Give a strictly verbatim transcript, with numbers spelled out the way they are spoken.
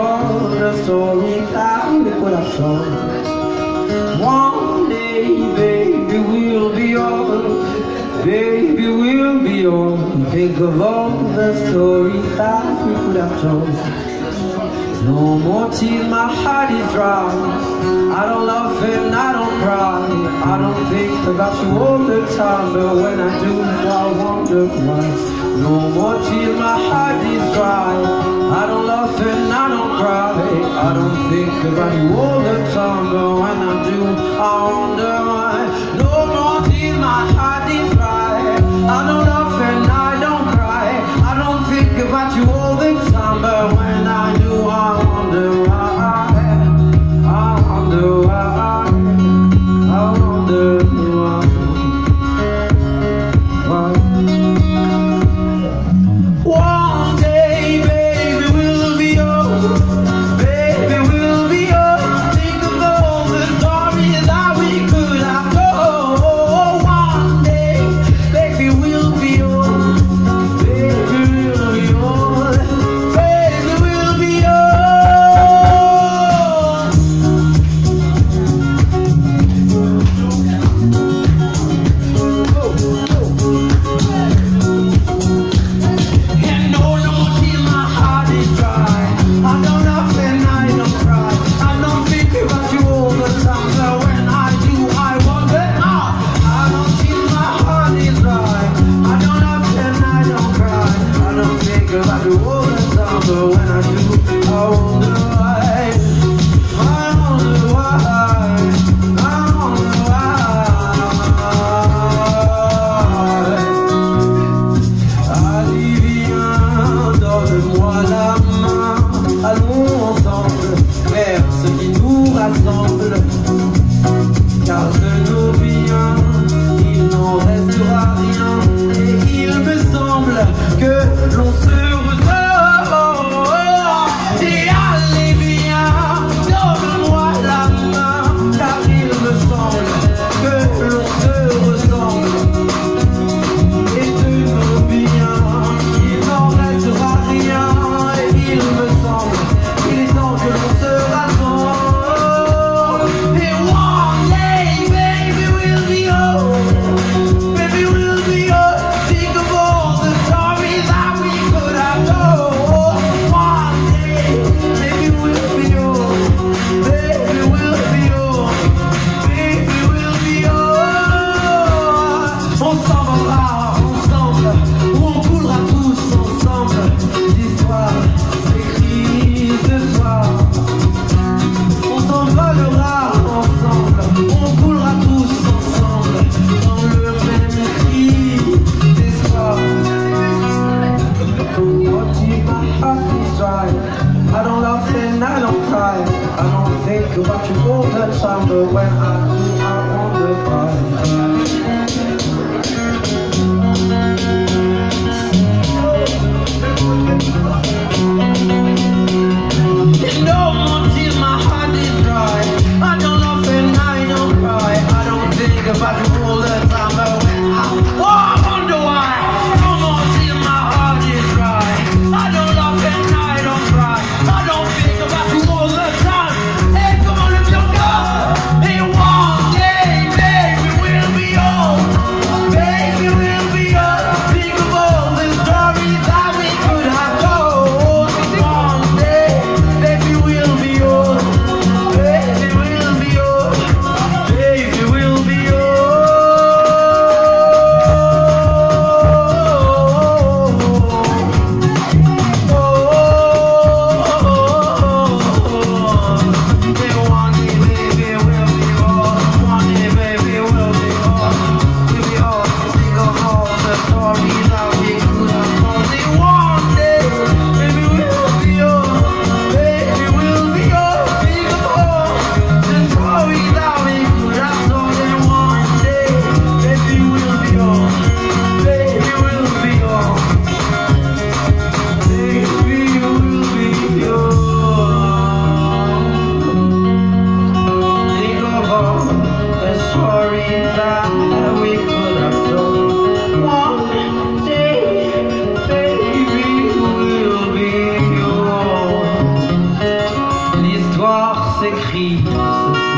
all the story that we could have told. One day, baby, we'll be old. Baby, we'll be old. Think of all the stories that we could have told. No more tears, my heart is dry. I don't laugh and I don't cry. I don't think about you all the time, but when I do, I wonder why. No more tears, my heart is dry. I don't laugh and I don't cry. I don't think about you all the time, but when I do, I wonder why. No more tears, my heart is dry. I don't laugh and I don't cry. I don't think about you all the time, but when I do, I wonder why. I wonder why. I wonder why. Why? One day, baby, we'll be old. Baby, we'll be old. Think of all the stories that we could have told. One day, baby, we'll be old. Baby, we'll be old. Baby, we'll be old. And no, no till my heart is dry. I don't laugh and I don't cry. I don't think about you all the time, but when I do, I wonder how. I don't till my heart is dry. I don't laugh and I don't cry. I don't think about you all the time, but when I do, I wonder why. I wonder why. I wonder why. Allez viens, donne-moi la main. Allons ensemble vers ce qui nous rassemble. Car de nos biens, il n'en restera rien. Et il me semble que l'on se ressemble. Et allez viens, donne-moi la main. Car il me semble que l'on se ressemble. Et de nos biens, il n'en restera rien. Et il me semble qu'il est temps que l'on se rassemble. Et one day, baby, we'll be old. Baby, we'll be old. Think of all the stories that we could have told. One day, baby, we'll be old. Baby, we'll be old. Baby, we'll be old. On s'en va ensemble, ou on coulera tous ensemble. L'histoire s'écrit ce soir. On s'envolera ensemble, on coulera tous ensemble dans le même cri d'espoir. What if my heart is dry? I don't laugh and I don't cry. I don't think about you all the time, but when I do, I wonder why. No more till my heart is dry. I don't laugh and I don't cry. I don't think about you all the time, but when I, oh, I wonder why. No more till my heart is dry. I don't laugh and I don't cry. I don't think about you all the time. Hey, come on, lift your cup. Hey, one day, baby, we'll be old. s'écrit ce